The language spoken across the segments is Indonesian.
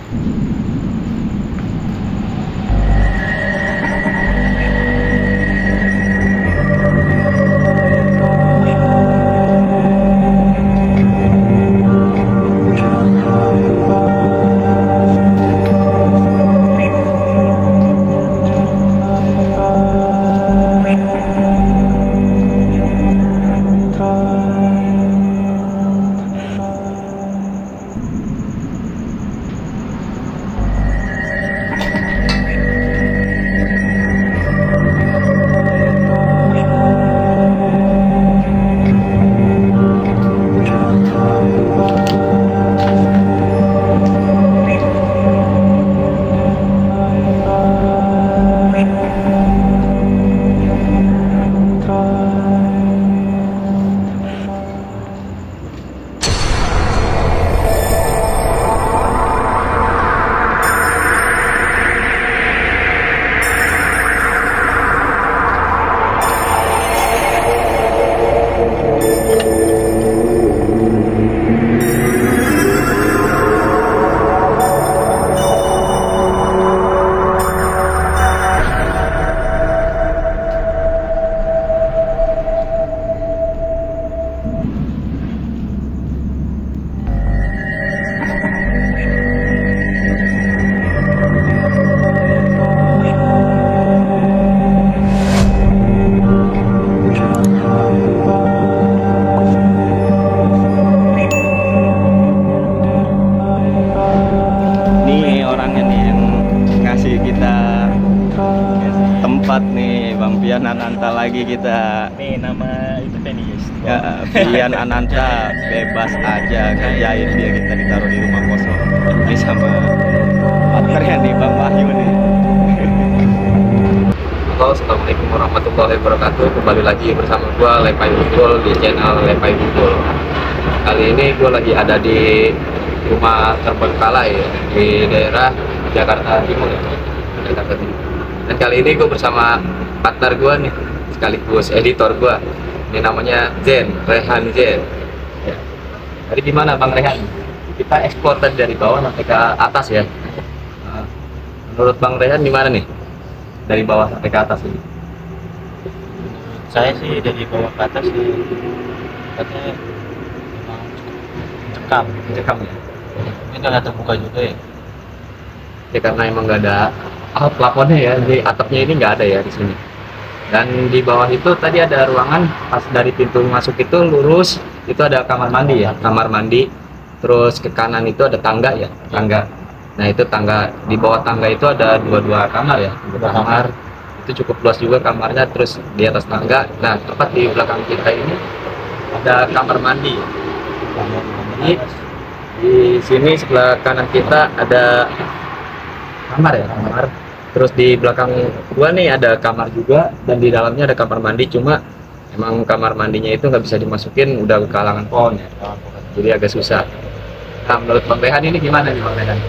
tempat nih Bang Pian Ananta lagi kita. Nih nama itu nih guys. Ya, Pian Ananta bebas aja kerjain dia, kita ditaruh di rumah kosong. Ini sama partnernya nih Bang Wahyu nih. Halo, assalamualaikum warahmatullahi wabarakatuh. Kembali lagi bersama gua Lepai Bukul di channel Lepai Bukul. Kali ini gua lagi ada di rumah terbengkalai di daerah Jakarta Timur. Jakarta Timur. Dan kali ini gue bersama partner gue nih, sekaligus editor gue. Ini namanya Zen, Rehan Zen. Ya. Tadi gimana Bang Rehan? Kita eksplor tadi dari bawah sampai ke atas ya. Nah, menurut Bang Rehan gimana nih? Dari bawah sampai ke atas ini? Saya sih dari bawah ke atas sih katanya memang cekam. Cekam ya? Ini nggak terbuka juga ya. Ya karena emang nggak ada plafonnya ya, di atapnya ini nggak ada ya di sini. Dan di bawah itu tadi ada ruangan, pas dari pintu masuk itu lurus itu ada kamar mandi ya, kamar mandi. Terus ke kanan itu ada tangga ya, tangga. Nah itu tangga, di bawah tangga itu ada dua kamar ya, dua kamar. Itu cukup luas juga kamarnya. Terus di atas tangga, nah tepat di belakang kita ini ada kamar mandi. Jadi di sini sebelah kanan kita ada kamar ya, kamar. Terus di belakang gua nih ada kamar juga, dan di dalamnya ada kamar mandi. Cuma emang kamar mandinya itu nggak bisa dimasukin, udah kalangan pohon ya, jadi agak susah. Nah menurut Bang Rehan ini gimana nih Bang Rehan?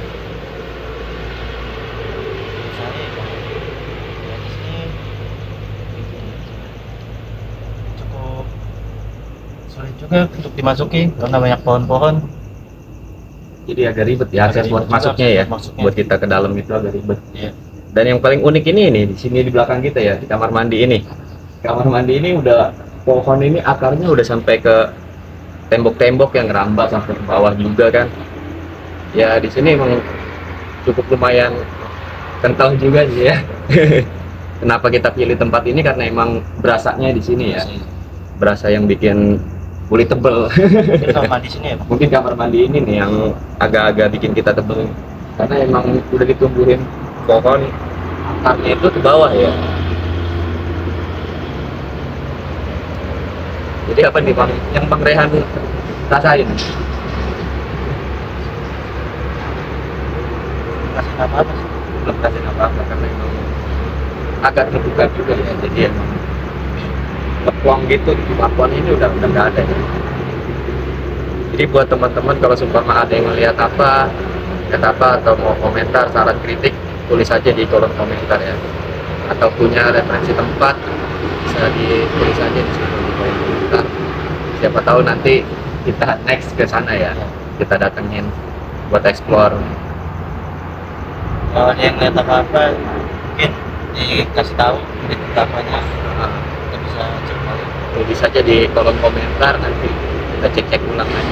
Cukup sulit juga untuk dimasuki karena banyak pohon-pohon. Jadi agak ribet ya akses buat masuknya ya, buat kita ke dalam itu agak ribet. Iya. Dan yang paling unik ini di sini di belakang kita ya, di kamar mandi ini. Kamar mandi ini udah pohon ini akarnya udah sampai ke tembok-tembok yang ngerambah sampai ke bawah juga kan. Ya di sini emang cukup lumayan kental juga sih ya. Kenapa kita pilih tempat ini karena emang berasanya di sini ya. Berasa yang bikin kulit tebel. Kamar mandi sini ya, Bang? Mungkin kamar mandi ini nih yang agak-agak bikin kita tebel, karena emang udah ditumbuhin pohon akarnya itu ke bawah ya. Jadi apa nih Bang yang Bang Rehan rasain? Kasih apa-apa sih? Belum rasain apa-apa karena emang agak terbuka juga ya. Jadi emang lempong gitu di balkon ini udah nggak ada ya. Jadi buat teman-teman kalau seumpama ada yang melihat apa, lihat apa atau mau komentar, saran, kritik, tulis aja di kolom komentar ya. Atau punya referensi tempat bisa ditulis aja di situ di kolom komentar. Siapa tahu nanti kita next ke sana ya. Kita datengin buat explore Kalau ada yang lihat apa-apa mungkin dikasih tahu di utamanya, kita bisa cek lagi. Tulis aja di kolom komentar, nanti kita cek ulang lagi.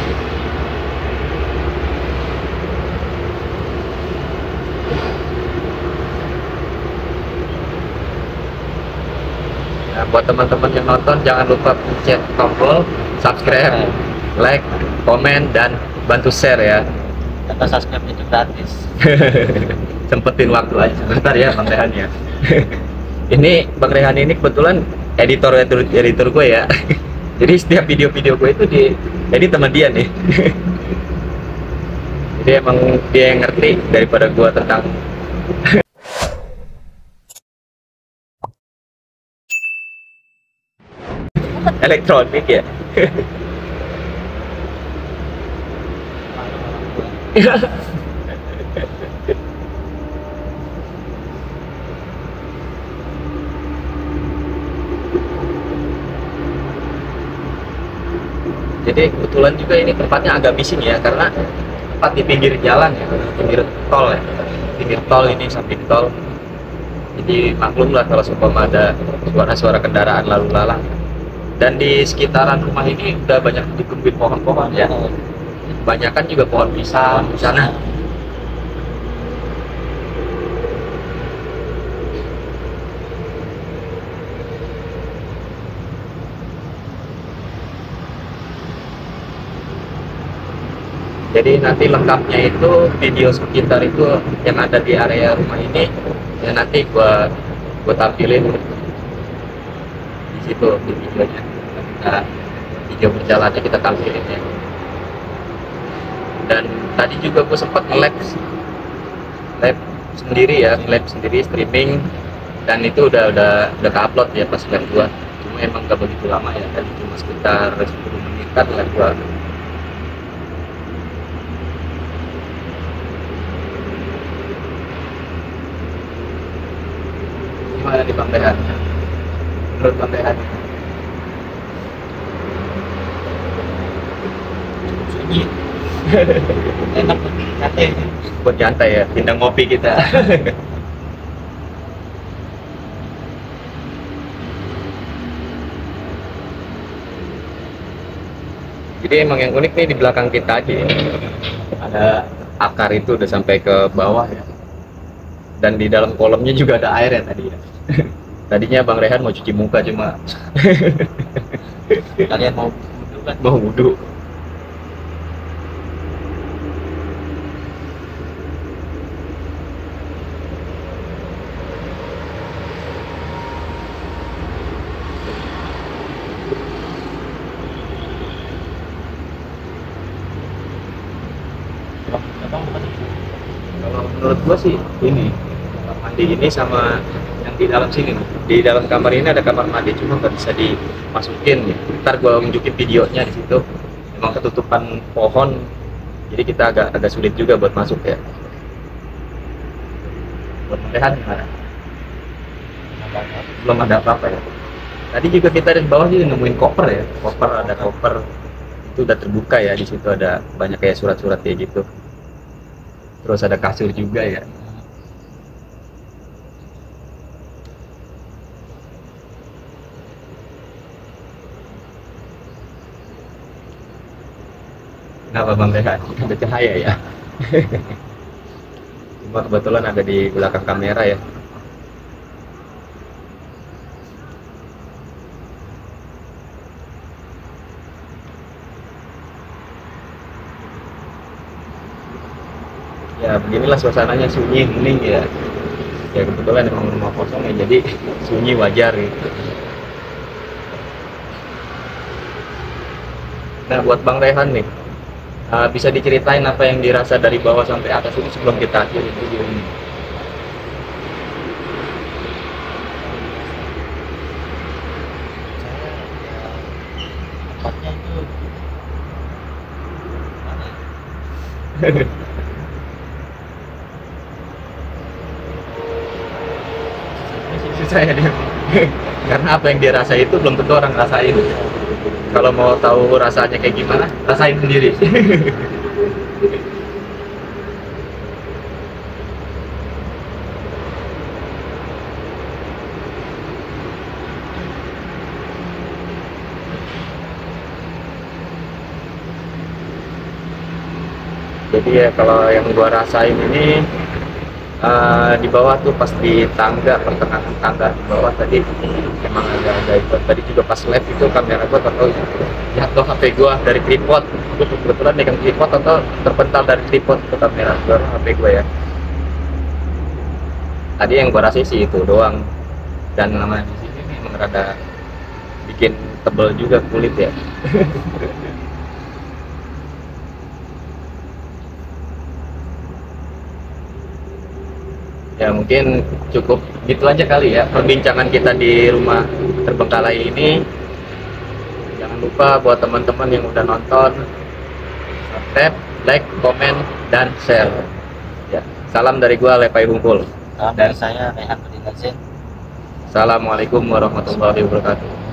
Nah, buat teman-teman yang nonton jangan lupa pencet tombol subscribe, like, komen, dan bantu share ya. Karena subscribe itu gratis. Sempetin waktu aja sebentar ya Bang Rehan ya. Ini Bang Rehan ini kebetulan editor gue ya. Jadi setiap video-video gue itu di edit sama dia nih. Jadi emang dia yang ngerti daripada gue tentang elektronik ya. Jadi kebetulan juga ini tempatnya agak bising ya, karena tempat di pinggir jalan ya, pinggir tol ya, pinggir tol ini, samping tol. Jadi maklum lah kalau seumpama ada suara-suara kendaraan lalu lalang. Dan di sekitaran rumah ini udah banyak dikebun pohon-pohon ya. Banyak kan juga pohon pisang di sana. Jadi nanti lengkapnya itu video sekitar itu yang ada di area rumah ini ya, nanti gua tampilin di situ di videonya. Kita video berjalannya kita tampilin ya. Dan tadi juga gue sempat nge-lab sendiri ya, lab sendiri streaming, dan itu udah ke-upload ya pas lab gua. Cuma emang gak begitu lama ya, tadi cuma sekitar 10 menitan lab gua. Gimana nih Bang Rehan? Menurut Bang Rehan? Sunyi. Enak buat nyantai. Buat nyantai ya, pindang ngopi kita. Jadi emang yang unik nih di belakang kita aja ya. Ada akar itu udah sampai ke bawah ya. Dan di dalam kolamnya juga ada air ya tadi ya. Tadinya Bang Rehan mau cuci muka, cuma Kalian mau wudhu kan? mau wudhu. Kalau menurut gua sih ini kamar mandi ini sama yang di dalam sini nih. Di dalam kamar ini ada kamar mandi, cuma nggak bisa dimasukin ya. Ntar gua nunjukin videonya di situ. Emang ketutupan pohon, jadi kita agak sulit juga buat masuk ya. Buat melihat gimana? Belum ada apa-apa ya. Tadi juga kita di bawah juga nemuin koper ya. Ada koper itu udah terbuka ya, di situ ada banyak kayak surat-surat kayak gitu. Terus ada kasur juga ya. Kenapa Bang Rehan? Ada cahaya ya? Cuma kebetulan ada di belakang kamera ya. Ya beginilah suasananya, sunyi, hening ya. Ya kebetulan emang rumah kosong ya, jadi sunyi wajar gitu. Nah buat Bang Rehan nih, bisa diceritain apa yang dirasa dari bawah sampai atas ini sebelum kita akhiri video ini? Tempatnya itu mana ya? Saya dia karena apa yang dia rasa itu belum tentu orang rasain. Kalau mau tahu rasanya kayak gimana, rasain sendiri. Jadi ya kalau yang gua rasain ini di bawah tuh pas di tangga, pertengahan tangga di bawah tadi emang ada itu. Tadi juga pas live itu kamera gua tahu jatuh HP gua dari tripod. Gua kebetulan megang tripod atau terpental dari tripod ke kamera gua HP gua ya. Tadi yang gua rasain sih itu doang. Dan lama di sini memang rada bikin tebel juga kulit ya. Ya mungkin cukup gitu aja kali ya perbincangan kita di rumah terbengkalai ini. Jangan lupa buat teman-teman yang udah nonton, subscribe, like, komen, dan share. Ya, salam dari gua Lepai Bungkul. Dan saya Rehan Berdinazin. Assalamualaikum warahmatullahi wabarakatuh.